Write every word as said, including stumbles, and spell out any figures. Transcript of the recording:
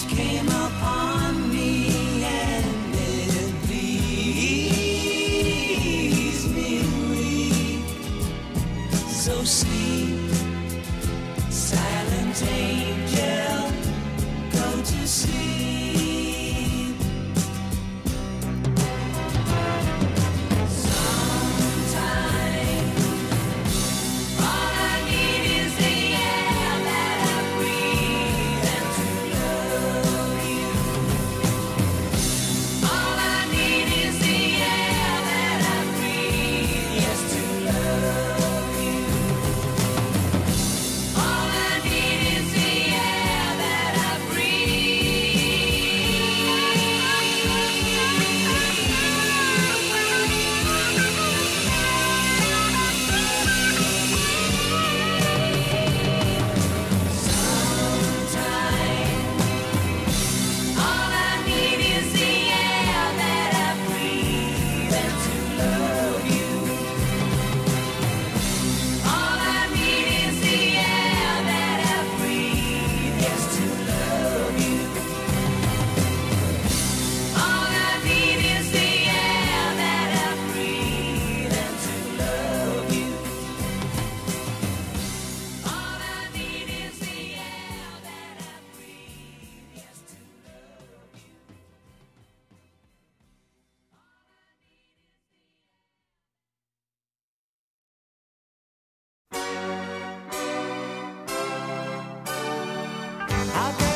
came upon me and it pleased me. So sleep, silent angel, go to sleep. Sometime, all I need is the air that I breathe and to love you. All I need is the air that I breathe, yes, to love you. All I need is the air that I Sometime, all I need is the air that I breathe and to love you. All I need is the air that I breathe, yes, to love you. All I need is the air that I breathe and to love you. All I need is the air that I breathe, yes, to love you. How can